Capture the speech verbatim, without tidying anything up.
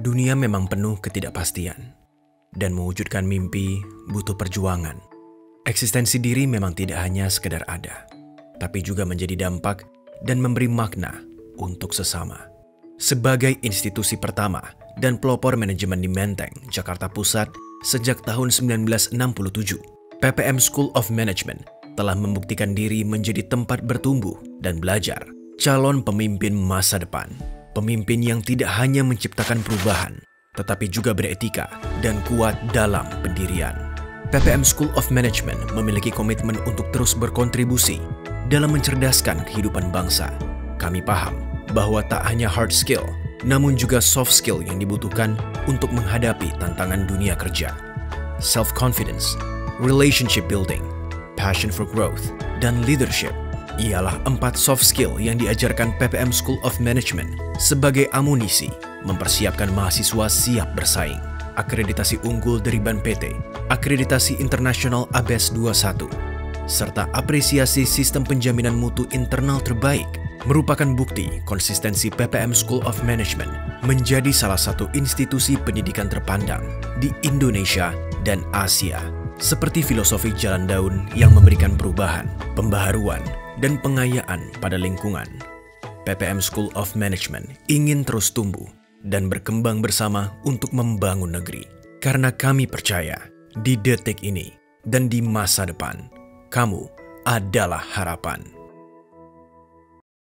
Dunia memang penuh ketidakpastian, dan mewujudkan mimpi butuh perjuangan. Eksistensi diri memang tidak hanya sekedar ada, tapi juga menjadi dampak dan memberi makna untuk sesama. Sebagai institusi pertama dan pelopor manajemen di Menteng, Jakarta Pusat sejak tahun sembilan belas enam puluh tujuh, P P M School of Management telah membuktikan diri menjadi tempat bertumbuh dan belajar calon pemimpin masa depan. Pemimpin yang tidak hanya menciptakan perubahan, tetapi juga beretika dan kuat dalam pendirian. P P M School of Management memiliki komitmen untuk terus berkontribusi dalam mencerdaskan kehidupan bangsa. Kami paham bahwa tak hanya hard skill, namun juga soft skill yang dibutuhkan untuk menghadapi tantangan dunia kerja. Self-confidence, relationship building, passion for growth, dan leadership ialah empat soft skill yang diajarkan P P M School of Management sebagai amunisi mempersiapkan mahasiswa siap bersaing. Akreditasi unggul dari Ban P T, akreditasi internasional A B E S dua puluh satu, serta apresiasi sistem penjaminan mutu internal terbaik merupakan bukti konsistensi P P M School of Management menjadi salah satu institusi pendidikan terpandang di Indonesia dan Asia. Seperti filosofi jalan daun yang memberikan perubahan, pembaharuan, dan pengayaan pada lingkungan, P P M School of Management ingin terus tumbuh dan berkembang bersama untuk membangun negeri. Karena kami percaya di detik ini dan di masa depan, kamu adalah harapan.